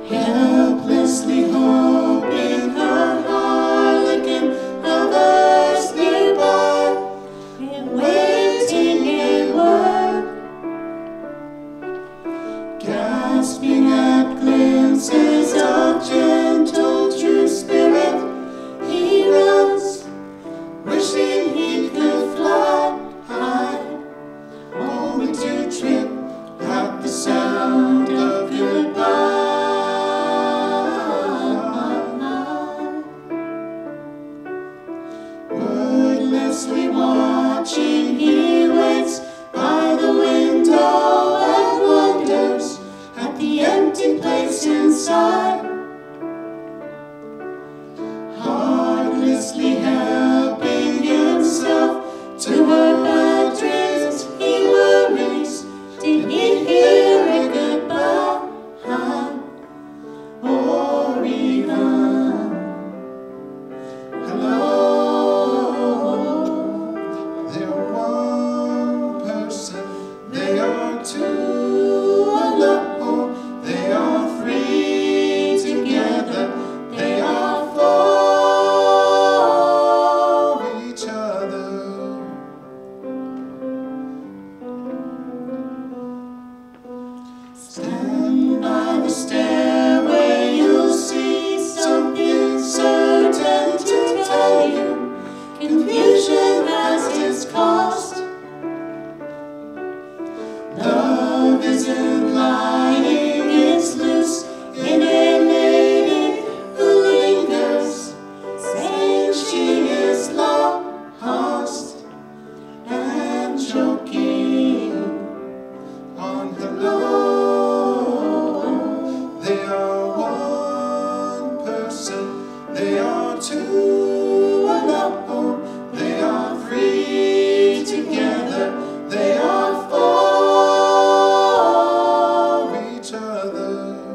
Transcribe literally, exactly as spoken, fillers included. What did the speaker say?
helplessly hoping her harlequin hovers nearby, and waiting a word, gasping at glimpses of gentle true spirit, he runs, wishing he could fly high, only to trip at the sound of goodbye. Wordlessly watching, he waits by the window and wonders at the empty place inside, heartlessly helping himself to her bad dreams. He worries, did he hear a goodbye, or even hello? They are one person, they are two alone, they are three together, they are for each other. Stand by the stairway, you'll see something certain to tell you. Confusion has its cost. Love isn't lying, it's loose in a lady who lingers, saying she is lost and choking on hello. They are one person, they are two alone, they are three together, they are for each other.